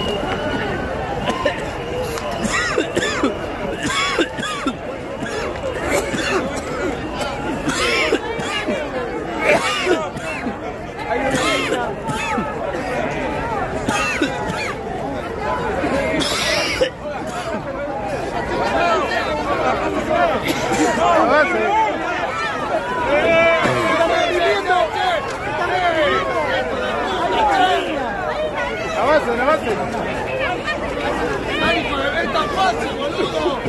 Avance. ¡Ay, joder, es tan fácil, boludo!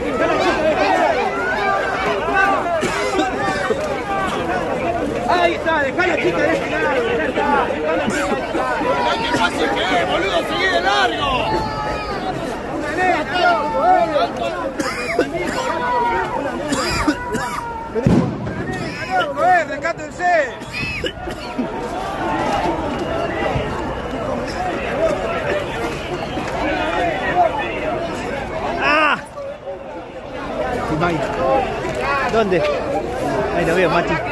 Ahí está, dejá la chica de este lado, ya está. ¡Ay, qué fácil que es, boludo! ¡Seguí de largo! ¡Joder, recátense! ¡Ah! ¿Dónde? Ahí lo veo, Mati.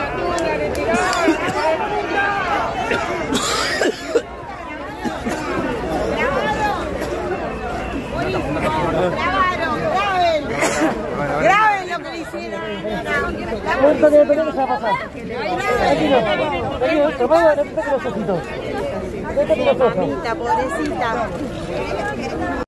Graben lo que le hicieron. ¿Cuánto de pelota se va a pasar? Pobrecita.